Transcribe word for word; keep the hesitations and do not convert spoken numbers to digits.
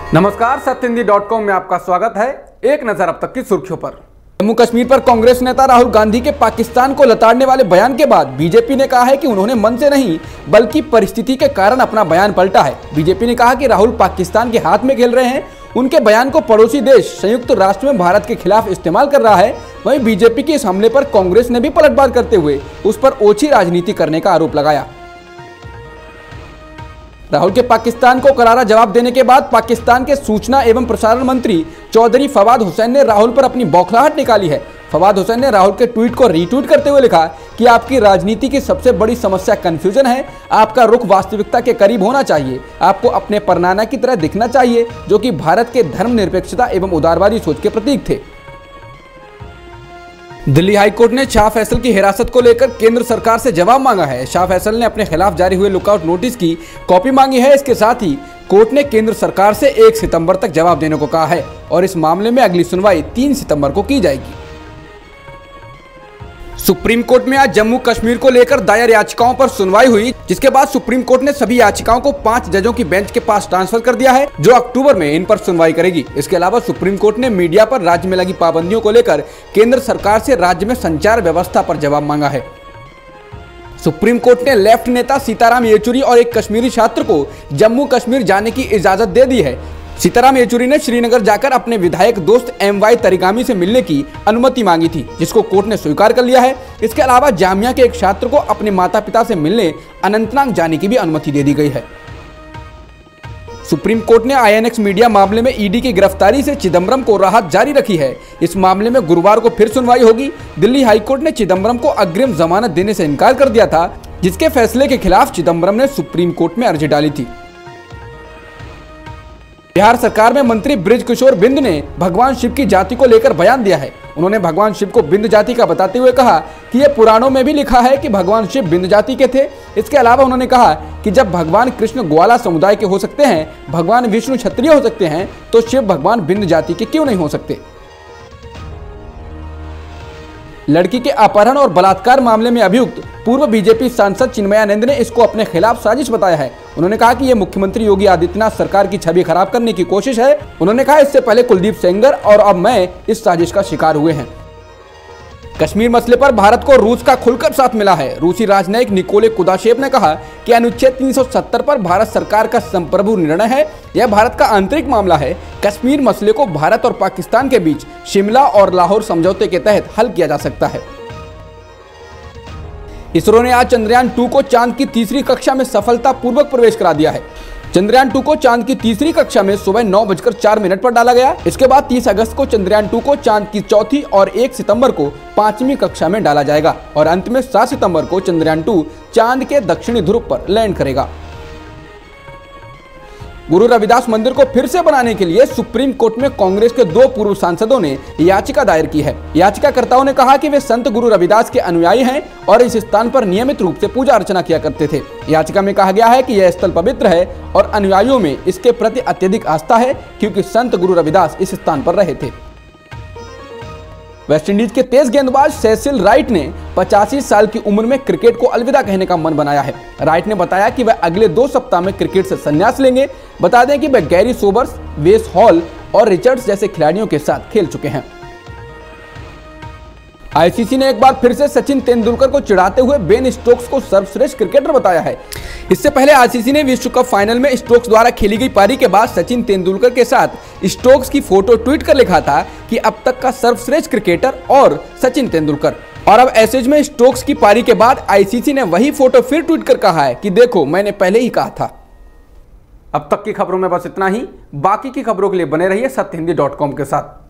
नमस्कार, सत्य Hindi dot com में आपका स्वागत है। एक नजर अब तक की सुर्खियों पर। जम्मू कश्मीर पर कांग्रेस नेता राहुल गांधी के पाकिस्तान को लताड़ने वाले बयान के बाद बीजेपी ने कहा है कि उन्होंने मन से नहीं बल्कि परिस्थिति के कारण अपना बयान पलटा है। बीजेपी ने कहा कि राहुल पाकिस्तान के हाथ में खेल रहे हैं। उनके बयान को पड़ोसी देश संयुक्त राष्ट्र में भारत के खिलाफ इस्तेमाल कर रहा है। वहीं बीजेपी के इस हमले पर कांग्रेस ने भी पलटवार करते हुए उस पर ओछी राजनीति करने का आरोप लगाया। राहुल के पाकिस्तान को करारा जवाब देने के बाद पाकिस्तान के सूचना एवं प्रसारण मंत्री चौधरी फवाद हुसैन ने राहुल पर अपनी बौखलाहट निकाली है। फवाद हुसैन ने राहुल के ट्वीट को रीट्वीट करते हुए लिखा कि आपकी राजनीति की सबसे बड़ी समस्या कंफ्यूजन है। आपका रुख वास्तविकता के करीब होना चाहिए। आपको अपने परनाना की तरह दिखना चाहिए, जो कि भारत के धर्मनिरपेक्षता एवं उदारवादी सोच के प्रतीक थे। दिल्ली हाईकोर्ट ने शाह फैसल की हिरासत को लेकर केंद्र सरकार से जवाब मांगा है। शाह फैसल ने अपने खिलाफ जारी हुए लुकआउट नोटिस की कॉपी मांगी है। इसके साथ ही कोर्ट ने केंद्र सरकार से एक सितंबर तक जवाब देने को कहा है और इस मामले में अगली सुनवाई तीन सितंबर को की जाएगी। सुप्रीम कोर्ट में आज जम्मू कश्मीर को लेकर दायर याचिकाओं पर सुनवाई हुई, जिसके बाद सुप्रीम कोर्ट ने सभी याचिकाओं को पांच जजों की बेंच के पास ट्रांसफर कर दिया है, जो अक्टूबर में इन पर सुनवाई करेगी। इसके अलावा सुप्रीम कोर्ट ने मीडिया पर राज्य में लगी पाबंदियों को लेकर केंद्र सरकार से राज्य में संचार व्यवस्था पर जवाब मांगा है। सुप्रीम कोर्ट ने लेफ्ट नेता सीताराम येचुरी और एक कश्मीरी छात्र को जम्मू कश्मीर जाने की इजाजत दे दी है। सीताराम येचुरी ने श्रीनगर जाकर अपने विधायक दोस्त एम वाई तरीगामी से मिलने की अनुमति मांगी थी, जिसको कोर्ट ने स्वीकार कर लिया है। इसके अलावा जामिया के एक छात्र को अपने माता पिता से मिलने अनंतनाग जाने की भी अनुमति दे दी गई है। सुप्रीम कोर्ट ने आई एन एक्स मीडिया मामले में ईडी की गिरफ्तारी से चिदम्बरम को राहत जारी रखी है। इस मामले में गुरुवार को फिर सुनवाई होगी। दिल्ली हाईकोर्ट ने चिदम्बरम को अग्रिम जमानत देने से इनकार कर दिया था, जिसके फैसले के खिलाफ चिदम्बरम ने सुप्रीम कोर्ट में अर्जी डाली थी। बिहार सरकार में मंत्री बृज किशोर बिंद ने भगवान शिव की जाति को लेकर बयान दिया है। उन्होंने भगवान शिव को बिंद जाति का बताते हुए कहा कि यह पुराणों में भी लिखा है कि भगवान शिव बिंद जाति के थे। इसके अलावा उन्होंने कहा कि जब भगवान कृष्ण ग्वाला समुदाय के हो सकते हैं, भगवान विष्णु क्षत्रिय हो सकते हैं, तो शिव भगवान बिंद जाति के क्यों नहीं हो सकते। लड़की के अपहरण और बलात्कार मामले में अभियुक्त पूर्व बीजेपी सांसद चिन्मयानंद ने इसको अपने खिलाफ साजिश बताया है। उन्होंने कहा कि यह मुख्यमंत्री योगी आदित्यनाथ सरकार की छवि खराब करने की कोशिश है। उन्होंने कहा इससे पहले कुलदीप सेंगर और अब मैं इस साजिश का शिकार हुए हैं। कश्मीर मसले पर भारत को रूस का खुलकर साथ मिला है। रूसी राजनयिक निकोले कुदाशेव ने कहा कि अनुच्छेद तीन सौ सत्तर पर भारत सरकार का संप्रभु निर्णय है। यह भारत का आंतरिक मामला है। कश्मीर मसले को भारत और पाकिस्तान के बीच शिमला और लाहौर समझौते के तहत हल किया जा सकता है। इसरो ने आज चंद्रयान टू को चांद की तीसरी कक्षा में सफलतापूर्वक प्रवेश करा दिया है। चंद्रयान टू को चांद की तीसरी कक्षा में सुबह नौ बजकर चार मिनट पर डाला गया। इसके बाद तीस अगस्त को चंद्रयान टू को चांद की चौथी और एक सितंबर को पांचवी कक्षा में डाला जाएगा और अंत में सात सितंबर को चंद्रयान टू चांद के दक्षिणी ध्रुव पर लैंड करेगा। गुरु रविदास मंदिर को फिर से बनाने के लिए सुप्रीम कोर्ट में कांग्रेस के दो पूर्व सांसदों ने याचिका दायर की है। याचिकाकर्ताओं ने कहा कि वे संत गुरु रविदास के अनुयायी हैं और इस स्थान पर नियमित रूप से पूजा अर्चना किया करते थे। याचिका में कहा गया है कि यह स्थल पवित्र है और अनुयायियों में इसके प्रति अत्यधिक आस्था है, क्योंकि संत गुरु रविदास इस स्थान पर रहे थे। वेस्टइंडीज के तेज गेंदबाज सेसिल राइट ने पचासी साल की उम्र में क्रिकेट को अलविदा कहने का मन बनाया है। राइट ने बताया कि वह अगले दो सप्ताह में क्रिकेट से संन्यास लेंगे। बता दें कि वह गैरी सोबर्स, वेस हॉल और रिचर्ड्स जैसे खिलाड़ियों के साथ खेल चुके हैं। आई सी सी ने एक बार फिर से सचिन तेंदुलकर को चिढ़ाते हुए बेन स्टोक्स को सर्वश्रेष्ठ क्रिकेटर बताया है। इससे पहले आई सी सी ने विश्व कप फाइनल में स्टोक्स द्वारा खेली गई पारी के बाद सचिन तेंदुलकर के साथ स्टोक्स की फोटो ट्वीट कर लिखा था कि अब तक का सर्वश्रेष्ठ क्रिकेटर और सचिन तेंदुलकर। और अब ऐसे में स्टोक्स की पारी के बाद आई सी सी ने वही फोटो फिर ट्वीट कर कहा है कि देखो, मैंने पहले ही कहा था। अब तक की खबरों में बस इतना ही। बाकी की खबरों के लिए बने रहिए सत्य हिंदी डॉट कॉम के साथ।